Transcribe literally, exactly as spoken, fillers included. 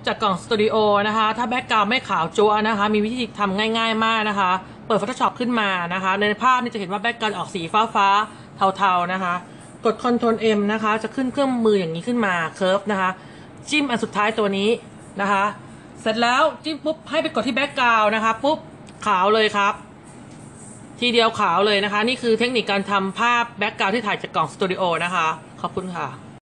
จากกล่องสตูดิโอนะคะถ้าแบ็กกราวด์ไม่ขาวจั๊วนะคะมีวิธีทำง่ายๆมากนะคะเปิด Photoshop ขึ้นมานะคะในภาพนี่จะเห็นว่าแบ็กกราวด์ออกสีฟ้าๆเทาๆนะคะกด Ctrl M นะคะจะขึ้นเครื่องมืออย่างนี้ขึ้นมาเคิร์ฟนะคะจิ้มอันสุดท้ายตัวนี้นะคะเสร็จแล้วจิ้มปุ๊บให้ไปกดที่แบ็กกราวด์นะคะปุ๊บขาวเลยครับทีเดียวขาวเลยนะคะนี่คือเทคนิคการทำภาพแบ็กกราวด์ที่ถ่ายจากกล่องสตูดิโอนะคะขอบคุณค่ะ